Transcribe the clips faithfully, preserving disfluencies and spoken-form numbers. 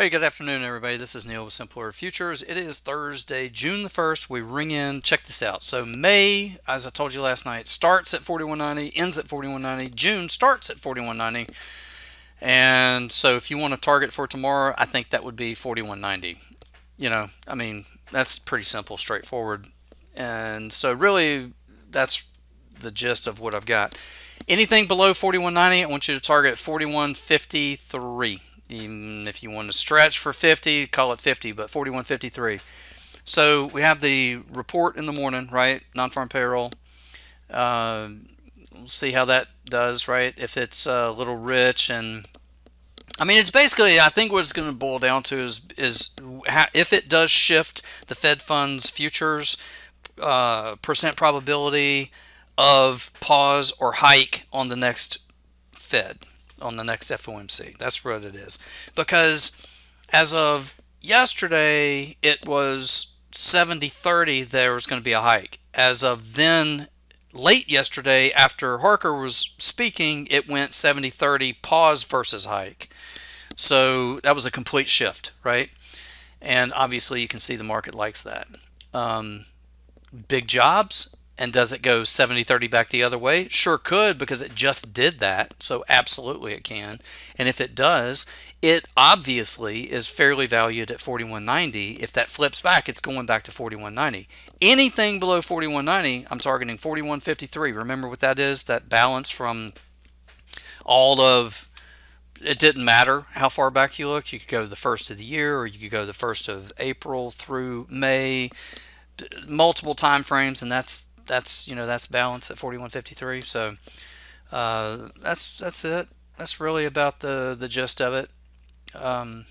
Hey, good afternoon, everybody. This is Neil with Simple Order Futures. It is Thursday, June the first. We ring in, check this out. So May, as I told you last night, starts at forty-one ninety, ends at forty-one ninety. June starts at forty-one ninety. And so if you want to target for tomorrow, I think that would be forty-one ninety. You know, I mean, that's pretty simple, straightforward. And so really, that's the gist of what I've got. Anything below forty-one ninety, I want you to target forty-one fifty-three. Even if you want to stretch for fifty, call it fifty, but forty-one fifty-three. So we have the report in the morning, right? Non-farm payroll. Uh, we'll see how that does, right? If it's a little rich, and I mean, it's basically, I think what it's going to boil down to is is how, if it does shift the Fed funds futures uh, percent probability of pause or hike on the next Fed, on the next F O M C. That's what it is. Because as of yesterday, it was seventy thirty there was going to be a hike. As of then, late yesterday, after Harker was speaking, it went seventy thirty pause versus hike. So that was a complete shift, right? And obviously you can see the market likes that. Um, big jobs. And does it go seventy thirty back the other way? Sure could, because it just did that. So absolutely it can. And if it does, it obviously is fairly valued at forty-one ninety. If that flips back, it's going back to forty-one ninety. Anything below forty-one ninety, I'm targeting forty-one fifty-three. Remember what that is? That balance from all of, it didn't matter how far back you looked. You could go to the first of the year, or you could go the first of April through May, multiple time frames, and that's that's you know that's balance at forty-one fifty-three. So uh, that's that's it. That's really about the the gist of it. Um,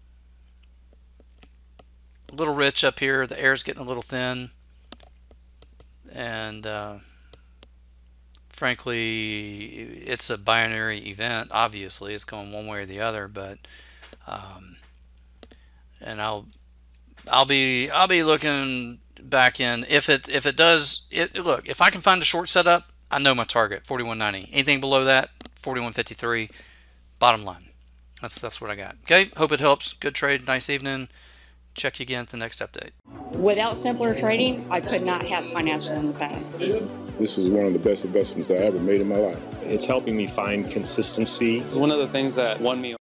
a little rich up here. The air's getting a little thin, and uh, frankly, it's a binary event. Obviously, it's going one way or the other. But um, and I'll I'll be I'll be looking back in if it if it does it. Look, if I can find a short setup, I know my target forty-one ninety. Anything below that, forty-one fifty-three. Bottom line, that's that's what I got. Okay, hope it helps. Good trade, nice evening. Check you again at the next update. Without Simpler Trading, I could not have financial independence. This is one of the best investments I ever made in my life. It's helping me find consistency. It's one of the things that won me